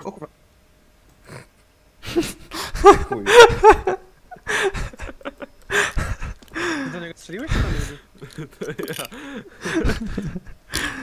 O kurwa. Chuj. Do niego strzeliłeś? Czy to nie? To ja.